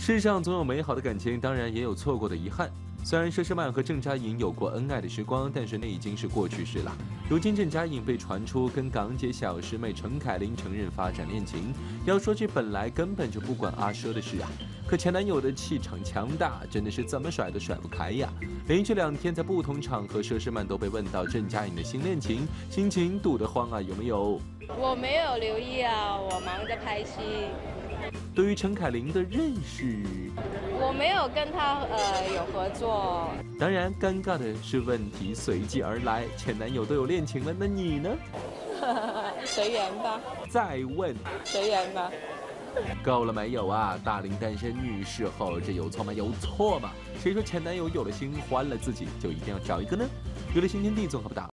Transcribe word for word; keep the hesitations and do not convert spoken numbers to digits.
世上总有美好的感情，当然也有错过的遗憾。虽然佘诗曼和郑嘉颖有过恩爱的时光，但是那已经是过去式了。如今郑嘉颖被传出跟港姐小师妹陈凯琳承认发展恋情，要说这本来根本就不关阿佘的事啊。可前男友的气场强大，真的是怎么甩都甩不开呀。连续两天在不同场合，佘诗曼都被问到郑嘉颖的新恋情，心情堵得慌啊，有没有？ 我没有留意啊，我忙着拍戏。 对于陈凯琳的认识， 我没有跟她呃有合作。 当然，尴尬的是问题随即而来，前男友都有恋情了，那你呢？ 随缘吧。 再问， 随缘吧。 够了没有啊？大龄单身女士后，这有错吗？有错吗？谁说前男友有了心，换了自己就一定要找一个呢？有了新天地综合不打。